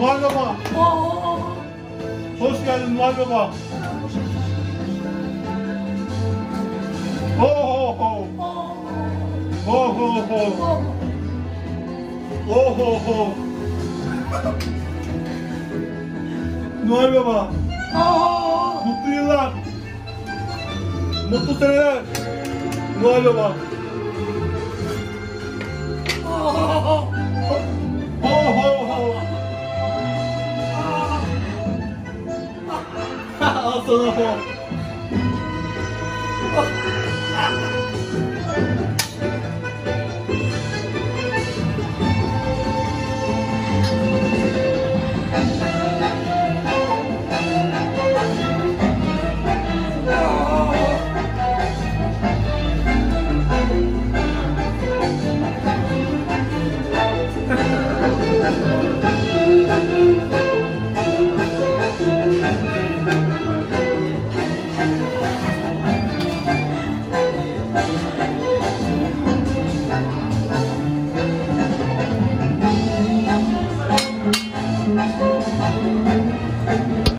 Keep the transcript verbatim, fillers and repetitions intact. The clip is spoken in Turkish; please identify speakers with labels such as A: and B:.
A: Noel Baba. Hoş geldin Noel Baba. Ho ho ho. Ho ho ho. Ho ho ho. Noel Baba. Mutlu yıllar. Mutlu seneler. Noel Baba. Ho ho ho. Al sana ho.
B: Thank you.